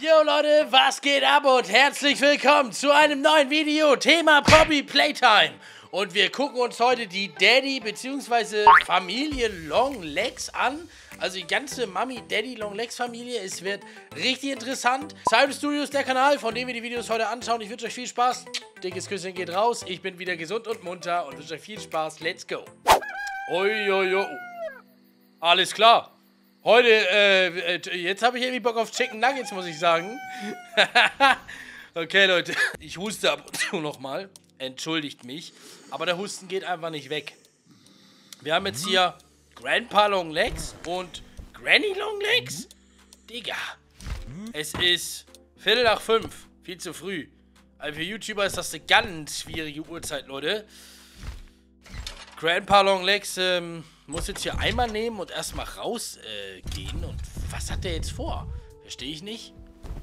Yo Leute, was geht ab und herzlich willkommen zu einem neuen Video, Thema Poppy Playtime. Und wir gucken uns heute die Daddy bzw. Familie Longlegs an. Also die ganze Mami-Daddy-Longlegs-Familie. Es wird richtig interessant. Cyber Studios, der Kanal, von dem wir die Videos heute anschauen. Ich wünsche euch viel Spaß. Dickes Küsschen geht raus. Ich bin wieder gesund und munter und wünsche euch viel Spaß. Let's go. Uiuiui. Alles klar. Heute, jetzt habe ich irgendwie Bock auf Chicken Nuggets, muss ich sagen. Okay, Leute. Ich huste ab und zu nochmal. Entschuldigt mich. Aber der Husten geht einfach nicht weg. Wir haben jetzt hier Grandpa Longlegs und Granny Longlegs. Digga. Es ist 4:45. Viel zu früh. Also für YouTuber ist das eine ganz schwierige Uhrzeit, Leute. Grandpa Longlegs, muss jetzt hier einmal nehmen und erstmal rausgehen. Und was hat der jetzt vor? Verstehe ich nicht.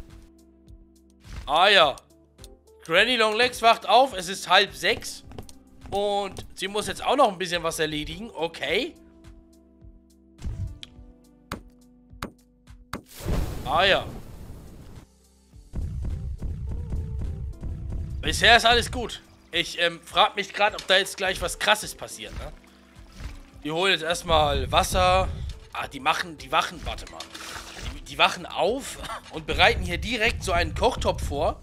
Ah ja. Granny Longlegs wacht auf. Es ist 5:30. Und sie muss jetzt auch noch ein bisschen was erledigen. Okay. Ah ja. Bisher ist alles gut. Ich frage mich gerade, ob da jetzt gleich was Krasses passiert, ne? Die holen jetzt erstmal Wasser. Ah, die wachen, warte mal. Die wachen auf und bereiten hier direkt so einen Kochtopf vor.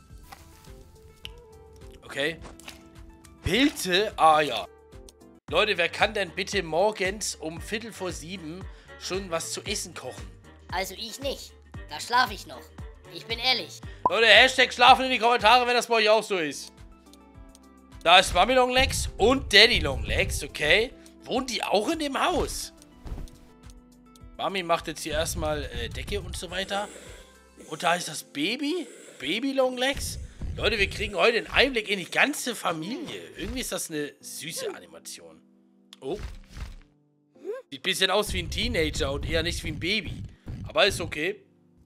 Okay. Pilze? Ah ja. Leute, wer kann denn bitte morgens um 6:45 schon was zu essen kochen? Also ich nicht. Da schlafe ich noch. Ich bin ehrlich. Leute, Hashtag schlafen in die Kommentare, wenn das bei euch auch so ist. Da ist Mami Longlegs und Daddy Longlegs, okay. Wohnen die auch in dem Haus? Mami macht jetzt hier erstmal Decke und so weiter. Und da ist das Baby. Baby Longlegs. Leute, wir kriegen heute einen Einblick in die ganze Familie. Irgendwie ist das eine süße Animation. Oh. Sieht ein bisschen aus wie ein Teenager und eher nicht wie ein Baby. Aber ist okay.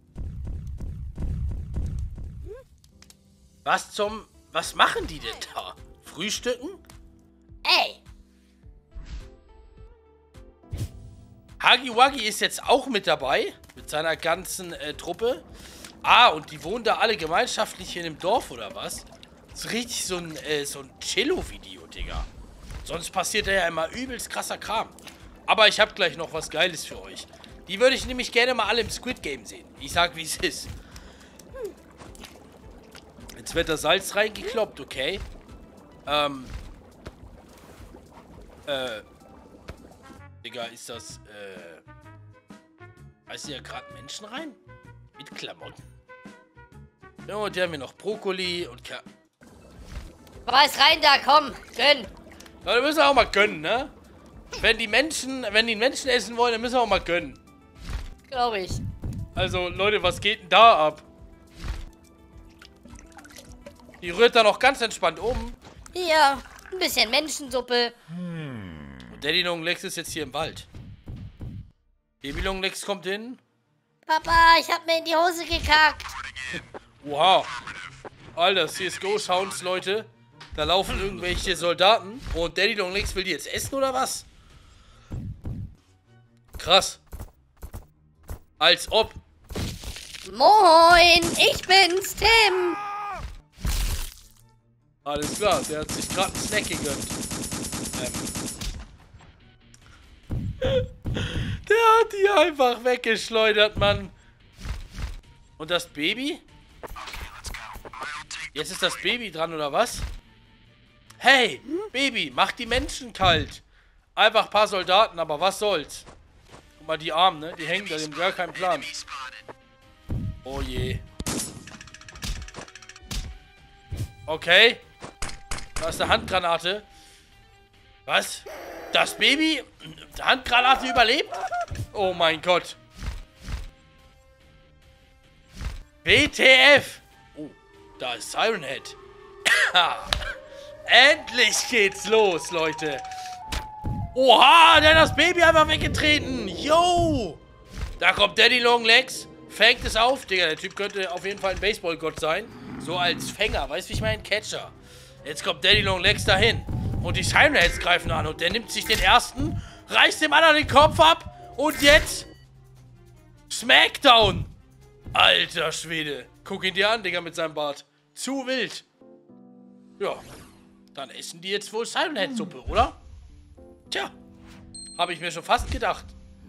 Was machen die denn da? Frühstücken? Ey! Huggy Wuggy ist jetzt auch mit dabei. Mit seiner ganzen Truppe. Ah, und die wohnen da alle gemeinschaftlich hier in dem Dorf, oder was? Das ist richtig so ein Cello-Video, Digga. Sonst passiert da ja immer übelst krasser Kram. Aber ich habe gleich noch was Geiles für euch. Die würde ich nämlich gerne mal alle im Squid Game sehen. Ich sag, wie es ist. Jetzt wird da Salz reingekloppt, okay. Digga, ist das, heißt hier gerade Menschen rein? Mit Klamotten. Ja, und die haben hier noch Brokkoli und Was rein da, komm, gönn. Ja, da müssen wir auch mal gönnen, ne? Wenn die Menschen essen wollen, dann müssen wir auch mal gönnen. Glaube ich. Also, Leute, was geht denn da ab? Die rührt da noch ganz entspannt um. Hier, ein bisschen Menschensuppe. Und Daddy Longlegs ist jetzt hier im Wald. Baby Longlegs kommt hin. Papa, ich hab mir in die Hose gekackt. Wow. Alter, CSGO-Sounds, Leute. Da laufen irgendwelche Soldaten. Und Daddy Longlegs will die jetzt essen, oder was? Krass. Als ob. Moin, ich bin's, Tim. Alles klar, der hat sich gerade einen Snack gegönnt. Der hat die einfach weggeschleudert, Mann. Und das Baby? Jetzt ist das Baby dran, oder was? Hey, Baby, mach die Menschen kalt. Einfach ein paar Soldaten, aber was soll's? Guck mal, die Armen, ne? Die hängen da, die haben gar keinen Plan. Oh je. Okay. Da ist eine Handgranate. Was? Das Baby? Handgranate überlebt? Oh mein Gott. WTF? Oh, da ist Siren Head. Endlich geht's los, Leute. Oha, der hat das Baby einfach weggetreten. Yo. Da kommt Daddy Longlegs. Fängt es auf. Digga, der Typ könnte auf jeden Fall ein Baseballgott sein. So als Fänger. Weißt du, wie ich meine? Catcher. Jetzt kommt Daddy Longlegs dahin. Und die Siren Heads greifen an. Und der nimmt sich den ersten, reißt dem anderen den Kopf ab. Und jetzt Smackdown. Alter Schwede. Guck ihn dir an, Digga, mit seinem Bart. Zu wild. Ja. Dann essen die jetzt wohl Siren Head Suppe, oder? Tja. Habe ich mir schon fast gedacht.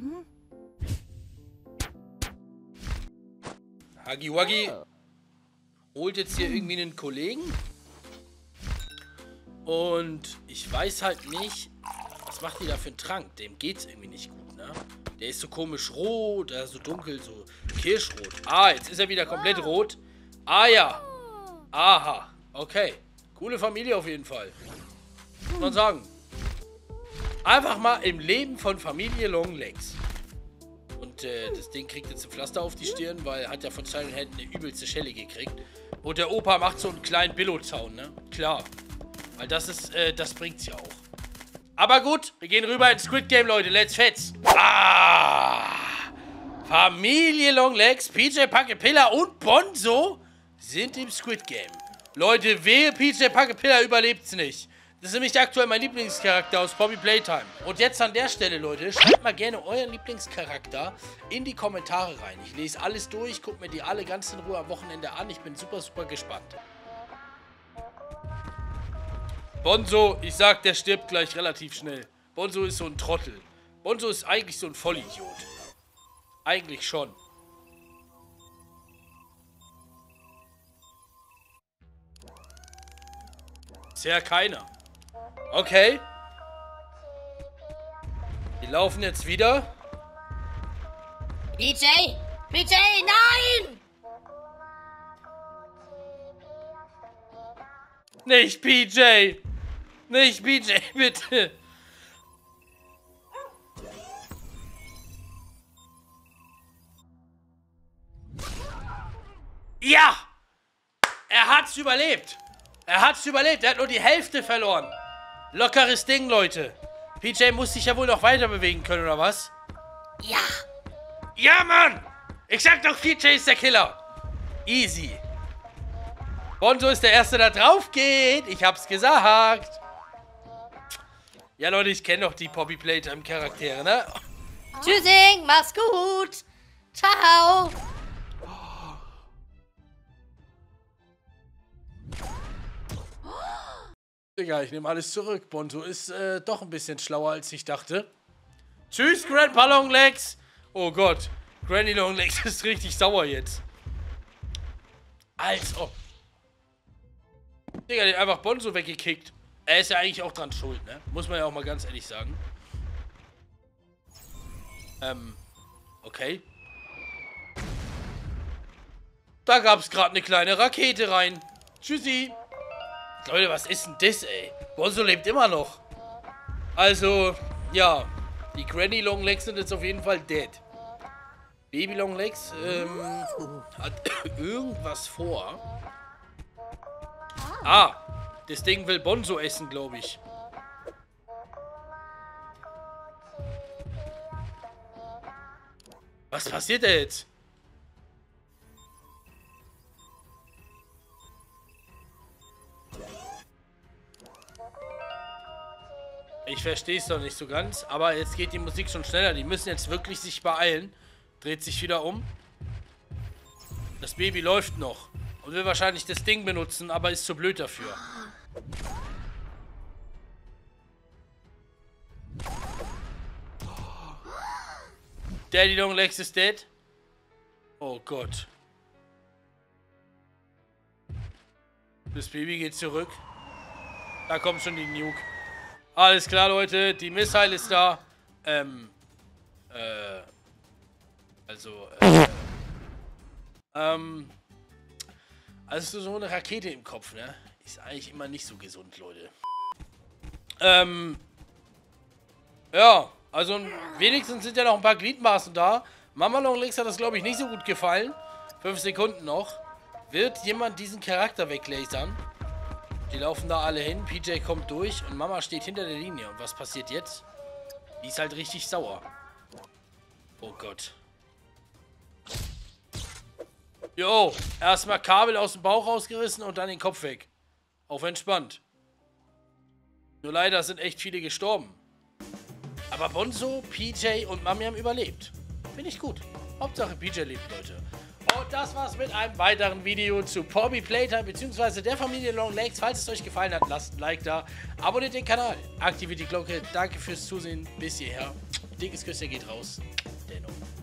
Huggy Wuggy holt jetzt hier irgendwie einen Kollegen. Und ich weiß halt nicht, was macht die da für einen Trank? Dem geht's irgendwie nicht gut, ne? Der ist so komisch rot, so dunkel, so kirschrot. Ah, jetzt ist er wieder komplett rot. Ah ja. Aha. Okay. Coole Familie auf jeden Fall. Muss man sagen. Einfach mal im Leben von Familie Longlegs. Und das Ding kriegt jetzt ein Pflaster auf die Stirn, weil er hat ja von Siren Head eine übelste Schelle gekriegt. Und der Opa macht so einen kleinen Billo-Zaun, ne? Klar. Weil das ist, das bringt's ja auch. Aber gut, wir gehen rüber ins Squid Game, Leute. Let's fetz. Ah! Familie Longlegs, PJ Pacapilla und Bonzo sind im Squid Game. Leute, wehe, PJ Pacapilla überlebt's nicht. Das ist nämlich aktuell mein Lieblingscharakter aus Poppy Playtime. Und jetzt an der Stelle, Leute, schreibt mal gerne euren Lieblingscharakter in die Kommentare rein. Ich lese alles durch, gucke mir die alle ganz in Ruhe am Wochenende an. Ich bin super, super gespannt. Bonzo, ich sag, der stirbt gleich relativ schnell. Bonzo ist so ein Trottel. Bonzo ist eigentlich so ein Vollidiot. Eigentlich schon. Bisher keiner. Okay. Die laufen jetzt wieder. PJ! PJ, nein! Nicht PJ! Nicht PJ, bitte! Ja! Er hat's überlebt! Er hat's überlebt, er hat nur die Hälfte verloren. Lockeres Ding, Leute. PJ muss sich ja wohl noch weiter bewegen können, oder was? Ja! Ja, Mann! Ich sag doch, PJ ist der Killer. Easy. Bonzo ist der Erste, der drauf geht. Ich hab's gesagt. Ja, Leute, ich kenne doch die Poppy Playtime Charaktere, ne? Tschüssing, mach's gut! Ciao! Digga, ich nehme alles zurück. Bonzo ist doch ein bisschen schlauer, als ich dachte. Tschüss, Grandpa Longlegs. Oh Gott, Granny Longlegs ist richtig sauer jetzt. Als ob. Digga, der hat einfach Bonzo weggekickt. Er ist ja eigentlich auch dran schuld, ne? Muss man ja auch mal ganz ehrlich sagen. Okay. Da gab es gerade eine kleine Rakete rein. Tschüssi. Leute, was ist denn das, ey? Bonzo lebt immer noch. Also, ja. Die Granny Longlegs sind jetzt auf jeden Fall dead. Baby Longlegs, hat irgendwas vor. Ah, das Ding will Bonzo essen, glaube ich. Was passiert da jetzt? Ich verstehe es doch nicht so ganz, aber jetzt geht die Musik schon schneller. Die müssen jetzt wirklich sich beeilen. Dreht sich wieder um. Das Baby läuft noch und will wahrscheinlich das Ding benutzen, aber ist zu blöd dafür. Daddy Longlegs ist dead. Oh Gott. Das Baby geht zurück. Da kommt schon die Nuke. Alles klar, Leute. Die Missile ist da. Also so eine Rakete im Kopf, ne? Ist eigentlich immer nicht so gesund, Leute. Ja, also wenigstens sind ja noch ein paar Gliedmaßen da. Mama Longlegs hat das, glaube ich, nicht so gut gefallen. 5 Sekunden noch. Wird jemand diesen Charakter weglasern? Die laufen da alle hin. PJ kommt durch und Mama steht hinter der Linie. Und was passiert jetzt? Die ist halt richtig sauer. Oh Gott. Jo, erstmal Kabel aus dem Bauch rausgerissen und dann den Kopf weg. Auf entspannt. Nur leider sind echt viele gestorben. Aber Bonzo, PJ und Mami haben überlebt. Finde ich gut. Hauptsache PJ lebt, Leute. Und das war's mit einem weiteren Video zu Poppy Playtime bzw. der Familie Long Legs. Falls es euch gefallen hat, lasst ein Like da, abonniert den Kanal, aktiviert die Glocke. Danke fürs Zusehen bis hierher. Dickes Küsschen geht raus. Denno.